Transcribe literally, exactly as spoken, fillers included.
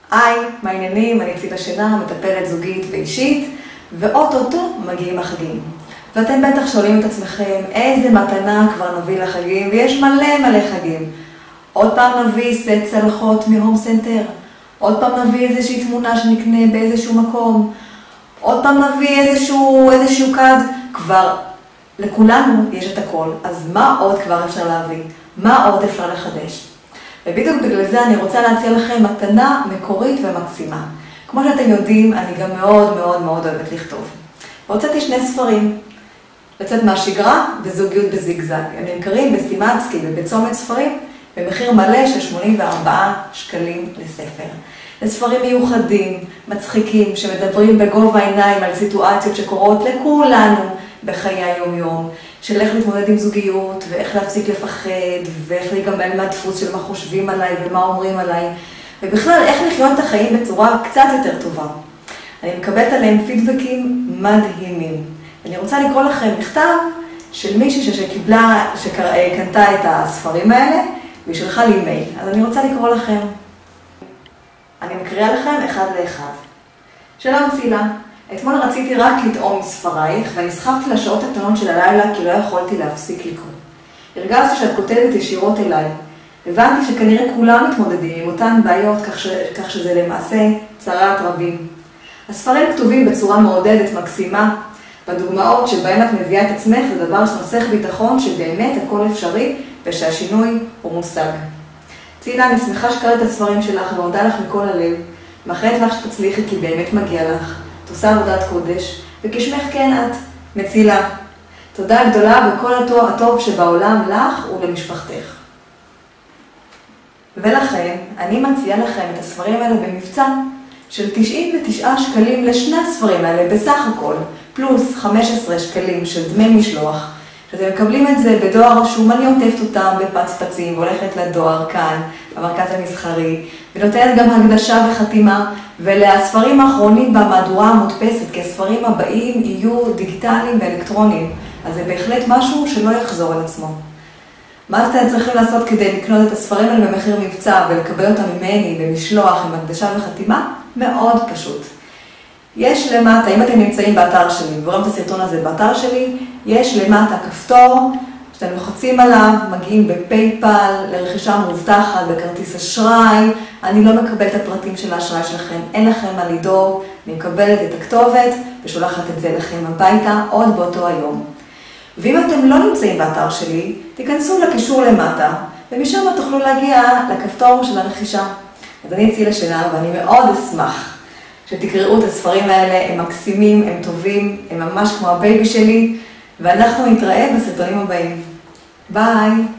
היי, מה העניינים? אני צילה שינה, מטפלת זוגית ואישית, ואוטוטו מגיעים החגים. ואתם בטח שואלים את עצמכם, איזה מתנה כבר נביא לחגים, ויש מלא מלא חגים. עוד פעם נביא סט צלחות מהום סנטר, עוד פעם נביא איזושהי תמונה שנקנה באיזשהו מקום, עוד פעם נביא איזשהו, איזשהו קד, כבר לכולנו יש את הכל, אז מה עוד כבר אפשר להביא? מה עוד אפשר לחדש? ובדיוק בגלל זה אני רוצה להציע לכם מתנה מקורית ומקסימה. כמו שאתם יודעים, אני גם מאוד מאוד מאוד אוהבת לכתוב. והוצאתי שני ספרים, לצאת מהשגרה וזוגיות בזיגזג. הם נמכרים בסטימצקי ובצומת ספרים, במחיר מלא של שמונים וארבעה שקלים לספר. זה ספרים מיוחדים, מצחיקים, שמדברים בגובה העיניים על סיטואציות שקורות לכולנו בחיי היום-יום, של איך להתמודד עם זוגיות, ואיך להפסיק לפחד, ואיך להיגמל מהדפוס של מה חושבים עליי ומה אומרים עליי, ובכלל איך לחיות את החיים בצורה קצת יותר טובה. אני מקבלת עליהם פידבקים מדהימים. אני רוצה לקרוא לכם מכתב של מישהי שקיבלה, שקנתה את הספרים האלה, והיא שלחה לי מייל. אז אני רוצה לקרוא לכם. אני מקריאה לכם אחד לאחד. שלום צילה, אתמול רציתי רק לטעום מספרייך, ונסחפתי לשעות הקטנות של הלילה כי לא יכולתי להפסיק לקרוא. הרגשתי שאת כותבת ישירות אליי. הבנתי שכנראה כולם מתמודדים עם אותן בעיות, כך, ש... כך שזה למעשה צרת רבים. הספרים כתובים בצורה מעודדת, מקסימה. בדוגמאות שבהן את מביאה את עצמך, זה דבר שנוסח ביטחון שבאמת הכל אפשרי ושהשינוי הוא מושג. צילה, אני שמחה שקראת את הספרים שלך ומודה לך מכל הלב. מאחלת לך שתצליחי כי באמת מגיע לך. את עושה עבודת קודש, וכשמך כן את, מצילה. תודה גדולה וכל הטוב, הטוב שבעולם לך ולמשפחתך. ולכן, אני מציעה לכם את הספרים האלה במבצע של תשעים ותשעה שקלים לשני הספרים האלה בסך הכל, פלוס חמישה עשר שקלים של דמי משלוח, שאתם מקבלים את זה בדואר רשום, אני עוטפת אותם בפצפצים, והולכת לדואר כאן, במרכז המסחרי, ונותנת גם הקדשה וחתימה, ולספרים האחרונים במהדורה המודפסת, כי הספרים הבאים יהיו דיגיטליים ואלקטרוניים, אז זה בהחלט משהו שלא יחזור על עצמו. מה אתם צריכים לעשות כדי לקנות את הספרים האלה במחיר מבצע ולקבל אותם ממני במשלוח עם הקדשה וחתימה? מאוד פשוט. יש למטה, אם אתם נמצאים באתר שלי, ורואים את הסרטון הזה באתר שלי, יש למטה כפתור שאתם לוחצים עליו, מגיעים בפייפל, לרכישה מובטחת, בכרטיס אשראי. אני לא מקבלת את הפרטים של האשראי שלכם, אין לכם מה לדאוג, אני מקבלת את הכתובת ושולחת את זה לכם הביתה עוד באותו היום. ואם אתם לא נמצאים באתר שלי, תיכנסו לקישור למטה, ומשם תוכלו להגיע לכפתור של הרכישה. אז אני צילה שינה, ואני מאוד אשמח שתקראו את הספרים האלה, הם מקסימים, הם טובים, הם ממש כמו הבייבי שלי, ואנחנו נתראה בסרטונים הבאים. ביי!